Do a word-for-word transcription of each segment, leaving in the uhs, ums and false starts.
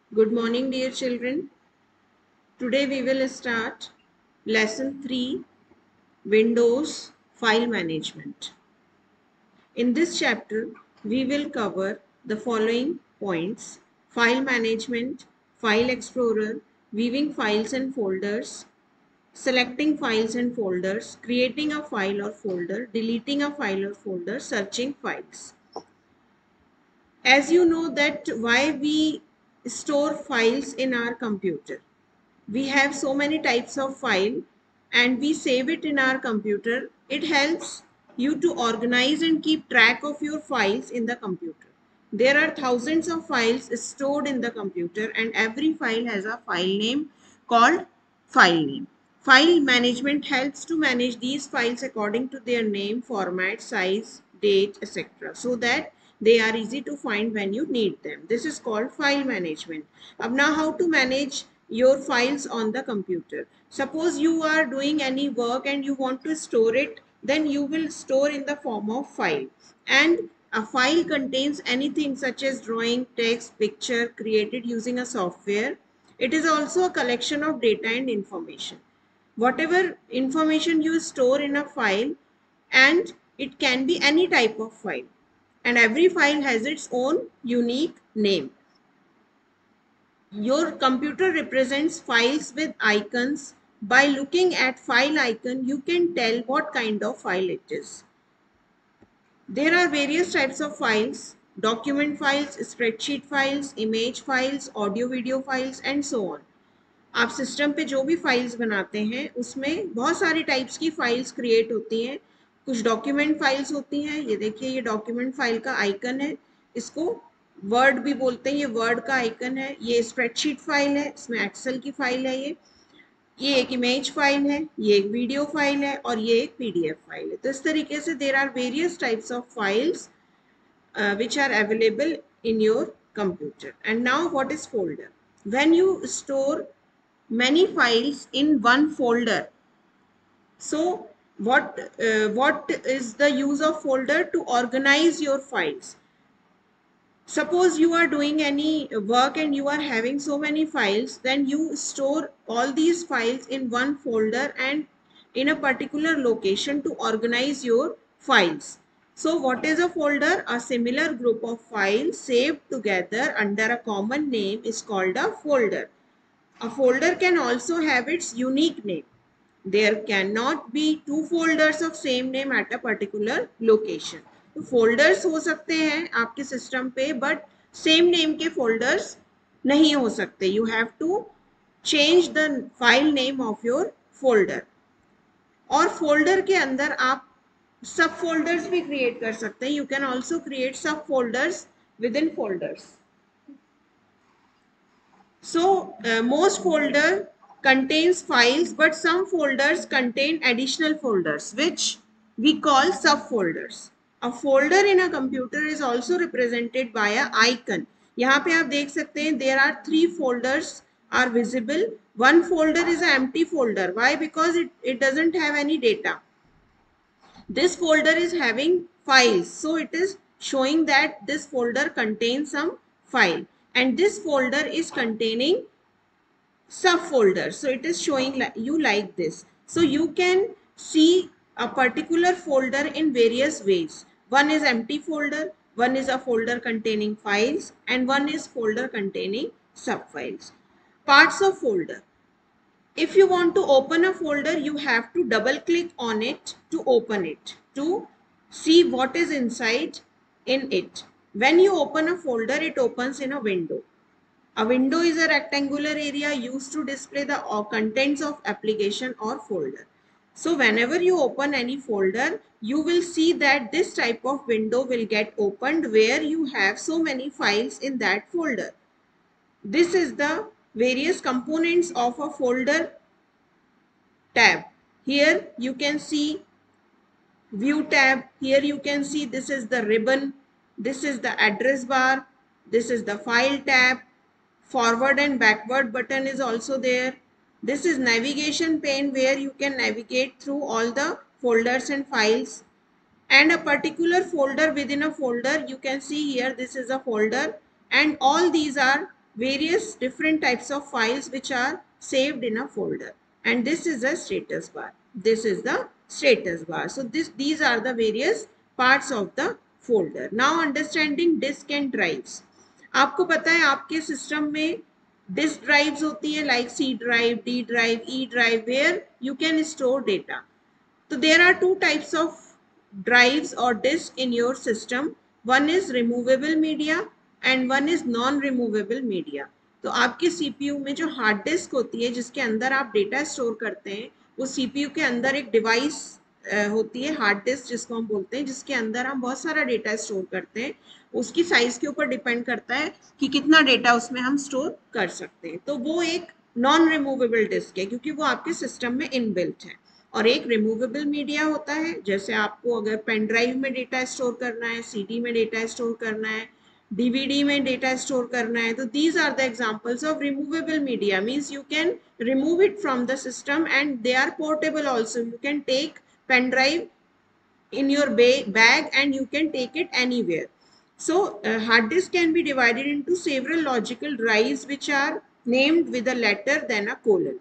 Good morning, dear children. Today we will start lesson three, Windows File Management. In this chapter, we will cover the following points: file management, file explorer, viewing files and folders, selecting files and folders, creating a file or folder, deleting a file or folder, searching files. As you know that why we store files in our computer. We have so many types of file and we save it in our computer. It helps you to organize and keep track of your files in the computer. There are thousands of files stored in the computer and every file has a file name called file name. File management helps to manage these files according to their name, format, size, date, et cetera so that they are easy to find when you need them. This is called file management. Now how to manage your files on the computer. Suppose you are doing any work and you want to store it, then you will store in the form of file. And a file contains anything such as drawing, text, picture created using a software. It is also a collection of data and information. Whatever information you store in a file, and it can be any type of file, and every file has its own unique name. Your computer represents files with icons. By looking at file icon, you can tell what kind of file it is. There are various types of files: document files, spreadsheet files, image files, audio video files and so on. आप system पे जो भी files बनाते हैं उसमें बहुत सारी types की फाइल्स क्रिएट होती हैं. कुछ डॉक्यूमेंट फाइल्स होती हैं. ये देखिए, ये डॉक्यूमेंट फाइल का आइकन है. इसको वर्ड भी बोलते हैं. ये वर्ड का आइकन है. ये स्प्रेडशीट फाइल है, इसमें एक्सेल की फाइल है. ये ये एक इमेज फाइल है, ये एक वीडियो फाइल है और ये एक पीडीएफ फाइल है. तो इस तरीके से there are various types of files which are available in your computer. And now what is folder? When you store many files in one folder, so what uh, what is the use of folder? To organize your files. Suppose you are doing any work and you are having so many files, then you store all these files in one folder and in a particular location to organize your files. So what is a folder? A similar group of files saved together under a common name is called a folder. A folder can also have its unique name. There cannot be two folders of same name at a particular location. तो folders हो सकते हैं आपके system पे, but same name के folders नहीं हो सकते. You have to change the file name of your folder. और फोल्डर के अंदर आप सब फोल्डर्स भी क्रिएट कर सकते हैं. You can also create subfolders within folders. So uh, most folder contains files, but some folders contain additional folders which we call subfolders. A folder in a computer is also represented by a icon. यहाँ पे आप देख सकते हैं there are three folders are visible. One folder is an empty folder. Why? Because it, it doesn't have any data. This folder is having files, so it is showing that this folder contains some file, and this folder is containing subfolders, so it is showing like you like this. So you can see a particular folder in various ways. One is empty folder, one is a folder containing files, and one is folder containing subfiles. Parts of folder. If you want to open a folder, you have to double click on it to open it, to see what is inside in it. When you open a folder, it opens in a window. A window is a rectangular area used to display the contents of application or folder. So whenever you open any folder, you will see that this type of window will get opened where you have so many files in that folder. This is the various components of a folder tab. Here you can see view tab. Here you can see this is the ribbon. This is the address bar. This is the file tab. Forward and backward button is also there. This is navigation pane where you can navigate through all the folders and files. And a particular folder within a folder, you can see here this is a folder and all these are various different types of files which are saved in a folder, and this is the status bar. This is the status bar. So this these are the various parts of the folder. Now understanding disk and drives. आपको पता है आपके system में disk drives होती है like C drive, D drive, E drive, where you can store data. So there are two types of drives or disk in your system. One is removable media and one is non-removable media. तो आपके CPU में जो hard disk होती है जिसके अंदर आप data store करते हैं, वो सीपीयू के अंदर एक डिवाइस होती है हार्ड डिस्क जिसको हम बोलते हैं, जिसके अंदर हम बहुत सारा डेटा स्टोर करते हैं. उसकी साइज के ऊपर डिपेंड करता है कि कितना डेटा उसमें हम स्टोर कर सकते हैं. तो वो एक नॉन रिमूवेबल डिस्क है क्योंकि वो आपके सिस्टम में इनबिल्ट है. और एक रिमूवेबल मीडिया होता है, जैसे आपको अगर पेन ड्राइव में डेटा स्टोर करना है, सीडी में डेटा स्टोर करना है, डीवीडी में डेटा स्टोर करना है. तो these are the examples of removable media. Means you can remove it from the system and they are portable also. You can take pen drive in your bag and you can take it anywhere. So uh, hard disk can be divided into several logical drives which are named with a letter then a colon.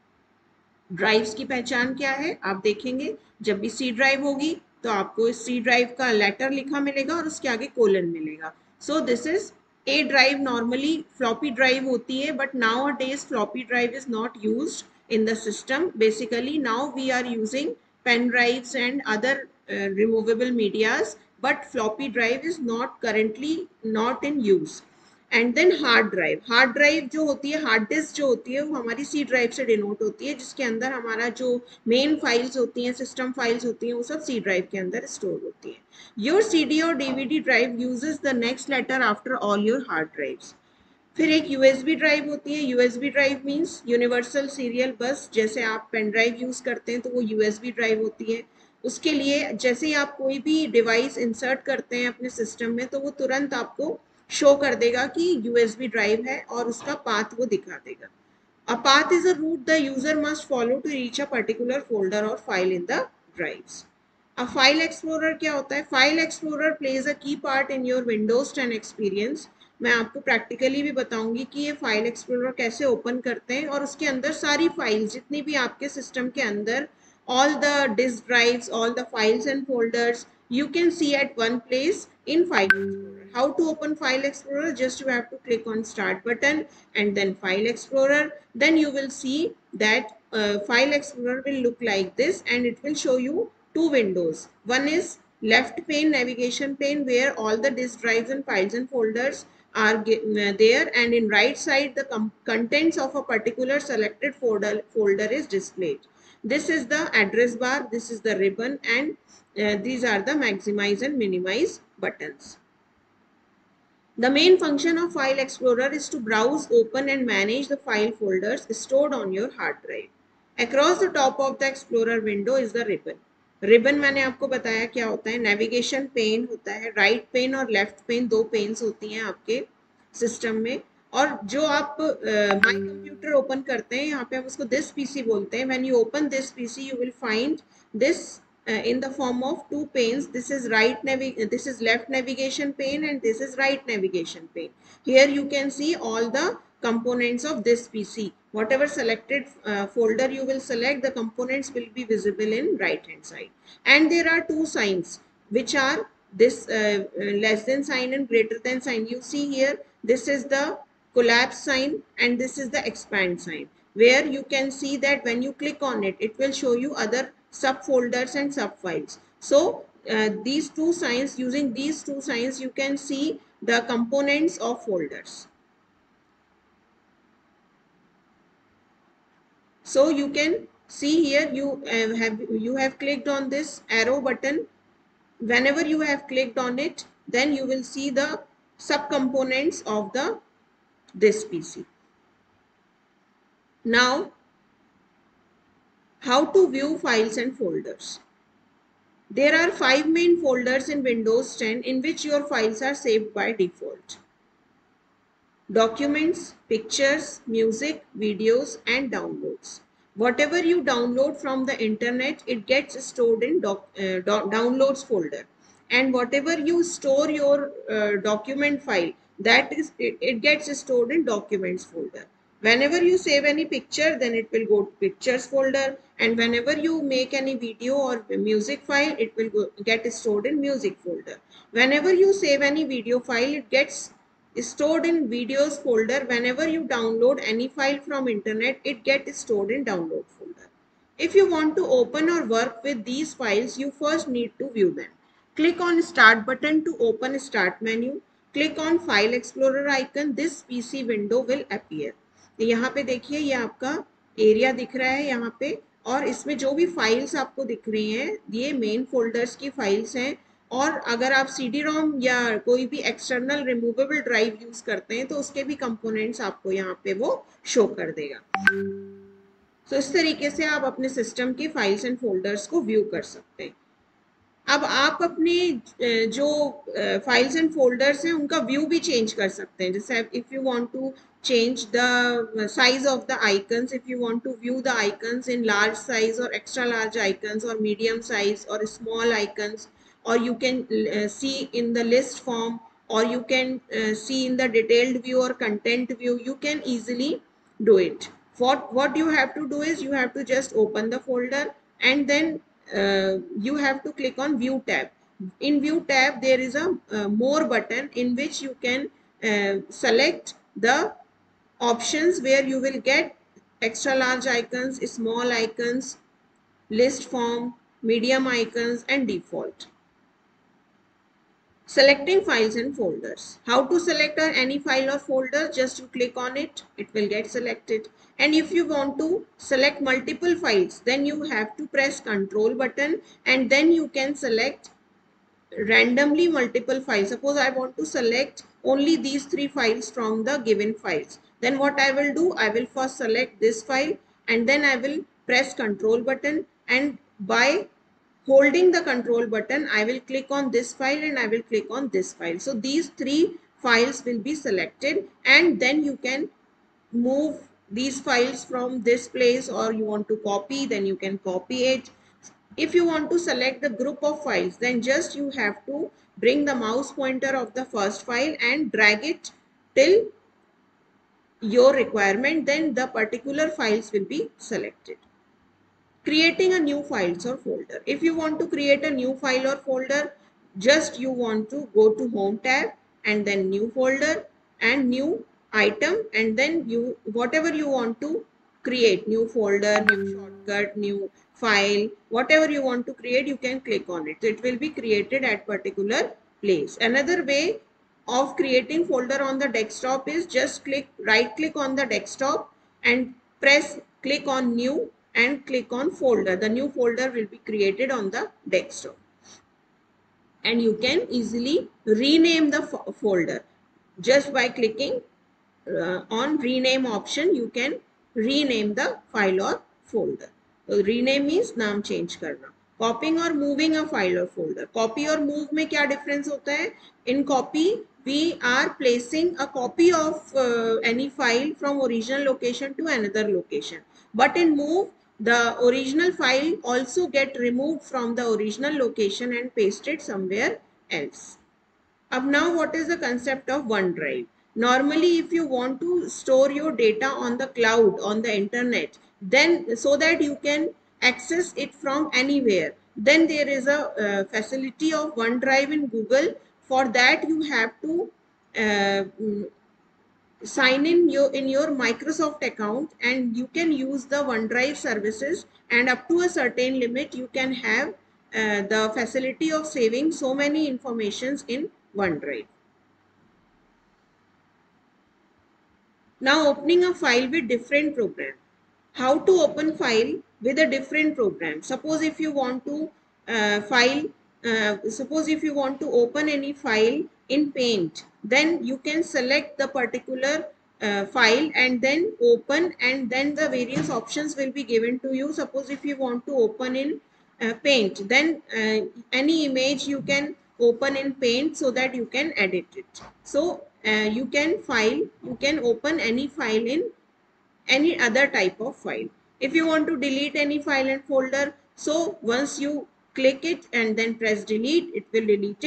Drives की पहचान क्या है आप देखेंगे, जब भी C drive होगी तो आपको इस सी ड्राइव का लेटर लिखा मिलेगा और उसके आगे कोलन मिलेगा. So this is A drive. Normally floppy drive होती है but nowadays floppy drive is not used in the system. Basically now we are using pen drives and other removable medias, but floppy drive is not currently not in use. And then hard drive. hard drive जो होती है, hard disk जो होती है, वो हमारी C drive से denote होती है, जिसके अंदर हमारा जो मेन फाइल्स होती हैं, सिस्टम फाइल्स होती हैं, वो सब C drive के अंदर स्टोर होती है. Your C D और D V D drive uses the next letter after all your hard drives. फिर एक U S B ड्राइव होती है. U S B drive means universal serial bus. जैसे आप पेन ड्राइव यूज करते हैं तो वो U S B ड्राइव होती है. उसके लिए जैसे ही आप कोई भी डिवाइस इंसर्ट करते हैं अपने सिस्टम में तो वो तुरंत आपको शो कर देगा कि U S B ड्राइव है और उसका पाथ वो दिखा देगा. A path is a route the user must follow to reach a particular folder or file in the drives. A file explorer क्या होता है? File explorer plays a key part in your Windows ten experience. मैं आपको practically भी बताऊंगी कि ये file explorer कैसे ओपन करते हैं और उसके अंदर सारी फाइल्स जितनी भी आपके सिस्टम के अंदर all the disk drives, all the files and folders you can see at one place in File Explorer. How to open File Explorer? Just you have to click on Start button and then File Explorer. Then you will see that uh, File Explorer will look like this and it will show you two windows. One is left pane, navigation pane, where all the disk drives and files and folders are uh, there, and in right side the contents of a particular selected folder, folder is displayed. This is the address bar, this is the ribbon, and uh, these are the maximize and minimize buttons. The main function of File Explorer is to browse, open and manage the file folders stored on your hard drive. Across the top of the Explorer window is the ribbon. Ribbon मैंने आपको बताया क्या होता है. Navigation pane होता है. Right pane और left pane दो panes होती हैं आपके सिस्टम में. और जो आप माई कंप्यूटर ओपन करते हैं, यहाँ पे हम उसको दिस पीसी बोलते हैं. When you open this PC you will find this in the form of two panes. This is right navig this is left navigation pane and this is right navigation pane. Here you can see all the components of this P C. Whatever selected uh, folder you will select, the components will be visible in right hand side. And there are two signs which are this uh, less than sign and greater than sign. You see here, this is the collapse sign and this is the expand sign, where you can see that when you click on it, it will show you other subfolders and subfiles. So uh, these two signs, using these two signs, you can see the components of folders. So you can see here, you uh, have you have clicked on this arrow button. Whenever you have clicked on it, then you will see the subcomponents of the this P C. Now, how to view files and folders? There are five main folders in Windows ten in which your files are saved by default. Documents, pictures, music, videos and downloads. Whatever you download from the internet, it gets stored in doc, uh, do downloads folder. And whatever you store your uh, document file, that is it, it gets stored in documents folder. Whenever you save any picture, then it will go to pictures folder, and whenever you make any video or music file, it will go, get stored in music folder. Whenever you save any video file, it gets stored in videos folder. Whenever you download any file from internet, it gets stored in download folder. If you want to open or work with these files, you first need to view them. Click on Start button to open Start menu. Click on File Explorer icon. This P C window will appear. यहाँ पे देखिए ये आपका area दिख रहा है यहाँ पे, और इसमें जो भी फाइल्स आपको दिख रही हैं ये मेन फोल्डर्स की फाइल्स हैं। और अगर आप सी डी रोम या कोई भी एक्सटर्नल रिमूवेबल ड्राइव यूज करते हैं तो उसके भी कंपोनेंट्स आपको यहाँ पे वो शो कर देगा। तो इस तरीके से आप अपने सिस्टम के फाइल्स एंड फोल्डर्स को व्यू कर सकते हैं। अब आप अपने जो फाइल्स एंड फोल्डर्स हैं उनका व्यू भी चेंज कर सकते हैं। जैसे if you want to change the size of the icons, if you want to view the icons in large size or extra large icons or medium size or small icons, or you can uh, see in the list form, or you can uh, see in the detailed view or content view, you can easily do it. What what you have to do is you have to just open the folder, and then uh, you have to click on view tab. In view tab there is a uh, more button in which you can uh, select the options where you will get extra large icons, small icons, list form, medium icons, and default. Selecting files and folders. How to select any file or folder? Just you click on it, it will get selected. And if you want to select multiple files, then you have to press Control button, and then you can select randomly multiple files. Suppose I want to select only these three files from the given files. Then what I will do, I will first select this file, and then I will press Control button, and by holding the Control button I will click on this file and I will click on this file. So these three files will be selected, and then you can move these files from this place, or you want to copy, then you can copy it. If you want to select the group of files, then just you have to bring the mouse pointer of the first file and drag it till your requirement, then the particular files will be selected. Creating a new files or folder. If you want to create a new file or folder, just you want to go to Home tab and then New Folder and New Item, and then you whatever you want to create, new folder, new shortcut, new file, whatever you want to create, you can click on it. So it will be created at particular place. Another way of creating folder on the desktop is just click right click on the desktop and press click on new and click on folder. The new folder will be created on the desktop, and you can easily rename the fo folder just by clicking uh, on rename option. You can rename the file or folder. So rename means नाम change करना. Copying or moving a file or folder. Copy और move में क्या difference होता है? In copy we are placing a copy of uh, any file from original location to another location, but in move the original file also get removed from the original location and pasted somewhere else. अब now what is the concept of OneDrive? Normally if you want to store your data on the cloud, on the internet, then so that you can access it from anywhere, then there is a uh, facility of OneDrive in Google. For that you have to uh, sign in your in your Microsoft account, and you can use the OneDrive services, and up to a certain limit you can have uh, the facility of saving so many informations in OneDrive. Now opening a file with different program. How to open file with a different program? Suppose if you want to uh, file uh, suppose if you want to open any file in Paint, then you can select the particular uh, file and then open, and then the various options will be given to you. Suppose if you want to open in uh, Paint, then uh, any image you can open in Paint so that you can edit it. So uh, you can file you can open any file in any other type of file. If you want to delete any file and folder, so once you click it and then press delete, it will delete it,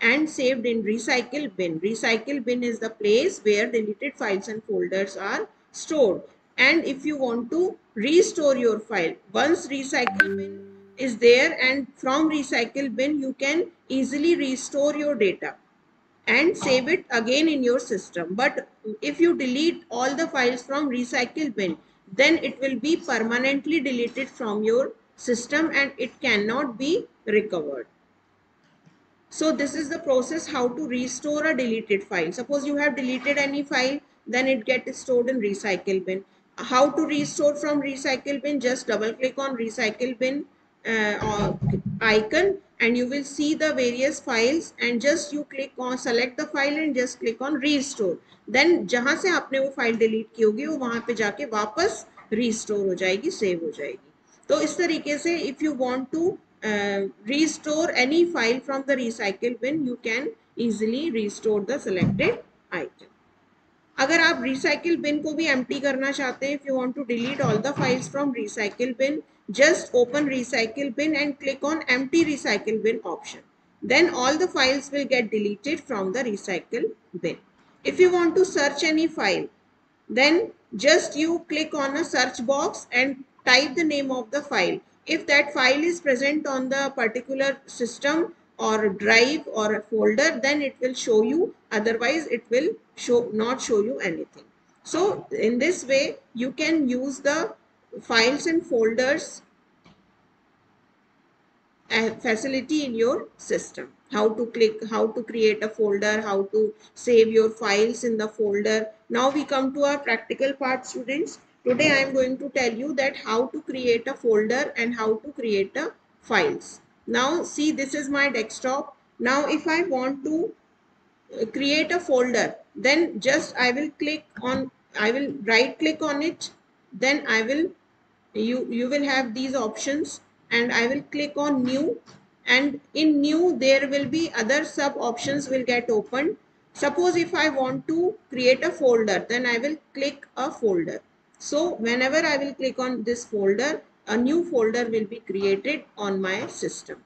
and saved in recycle bin. Recycle bin is the place where deleted files and folders are stored. And if you want to restore your file, once recycle bin is there, and from recycle bin you can easily restore your data and save it again in your system. But if you delete all the files from recycle bin, then it will be permanently deleted from your system and it cannot be recovered. So this is the process how to restore a deleted file. Suppose you have deleted any file, then it gets stored in recycle bin. How to restore from recycle bin? Just double click on recycle bin uh, icon and you will see the various files, and just you click on, select the file and just click on restore. Then जहाँ से आपने वो file delete की होगी वो वहाँ पे जाके वापस restore हो जाएगी, सेव हो जाएगी. तो इस तरीके से if you want to uh, restore any file from the recycle bin, you can easily restore the selected item. अगर आप recycle bin को भी empty करना चाहते हैं, if you want to delete all the files from recycle bin, just open recycle bin and click on empty recycle bin option. Then all the files will get deleted from the recycle bin. If you want to search any file, then just you click on a search box and type the name of the file. If that file is present on the particular system or drive or a folder, then it will show you, otherwise it will show not show you anything. So in this way you can use the files and folders facility in your system. How to click, how to create a folder, how to save your files in the folder. Now we come to our practical part, students. Today I am going to tell you that how to create a folder and how to create a files. Now see, this is my desktop. Now if I want to create a folder, then just I will click on, I will right click on it, then I will, you you will have these options, and I will click on new, and in new there will be other sub options will get opened. Suppose if I want to create a folder, then I will click a folder. So whenever I will click on this folder, a new folder will be created on my system.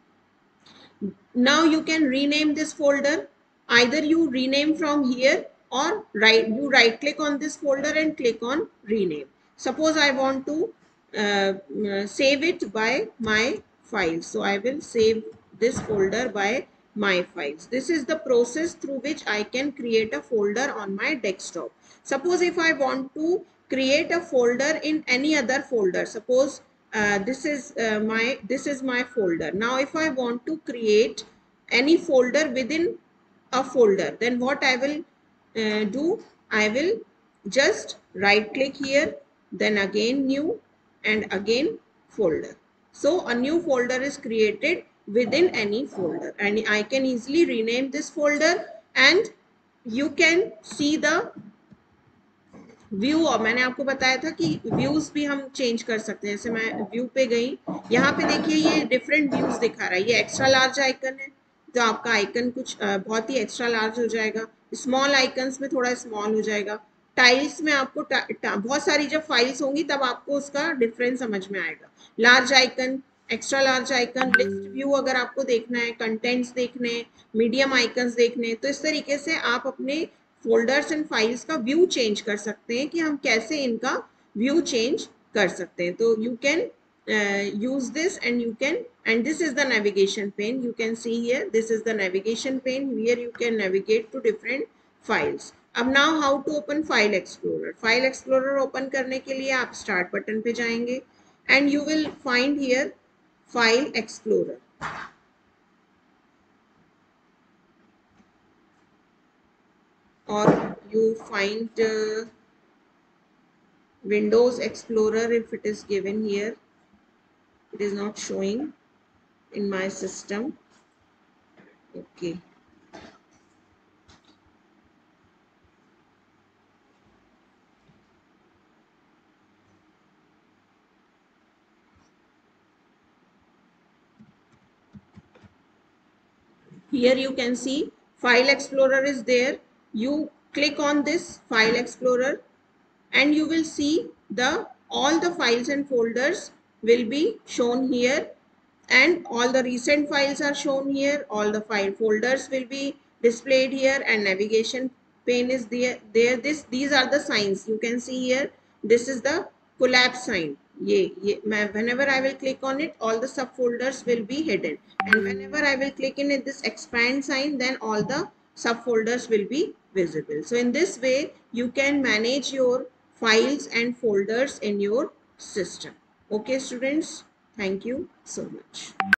Now you can rename this folder. Either you rename from here, or right you right click on this folder and click on rename. Suppose I want to uh, save it by my files, so I will save this folder by my files. This is the process through which I can create a folder on my desktop. Suppose if I want to create a folder in any other folder, suppose uh, this is uh, my this is my folder. Now if I want to create any folder within a folder, then what I will uh, do, I will just right click here, then again new, and again folder. So a new folder is created within any folder, and I can easily rename this folder, and you can see the view. और मैंने आपको बताया था कि views भी हम change कर सकते हैं. जैसे मैं व्यू पे गई, यहाँ पे देखिए ये डिफरेंट व्यूज दिखा रहा है. ये एक्स्ट्रा लार्ज आइकन है, तो आपका आइकन कुछ बहुत ही एक्स्ट्रा लार्ज हो जाएगा. स्मॉल आइकन्स में थोड़ा स्मॉल हो जाएगा. टाइल्स में आपको बहुत सारी जब फाइल्स होंगी तब आपको उसका डिफरेंस समझ में आएगा. Large icon, extra large icon, list view अगर आपको देखना है, कंटेंट्स देखने, मीडियम आइकन्स देखने, तो इस तरीके से आप अपने फोल्डर्स एंड फाइल्स का व्यू चेंज कर सकते हैं कि हम कैसे इनका व्यू चेंज कर सकते हैं. तो you can use this and you can, and this is the navigation pane. You can see here, this is the navigation pane. Here you can navigate to different files. अब now how to open file explorer. File explorer open करने के लिए आप start button पे जाएंगे and you will find here file explorer. Or you find uh, Windows Explorer if it is given here. It is not showing in my system. Okay. Here you can see File Explorer is there. You click on this File Explorer and you will see the all the files and folders will be shown here. and all the recent files are shown here. All the file folders will be displayed here, and navigation pane is there. There, this these are the signs you can see here. This is the collapse sign. Ye, ye, whenever I will click on it, all the subfolders will be hidden, and whenever I will click in it, this expand sign, then all the subfolders will be visible. So in this way, you can manage your files and folders in your system. Okay, students. Thank you so much.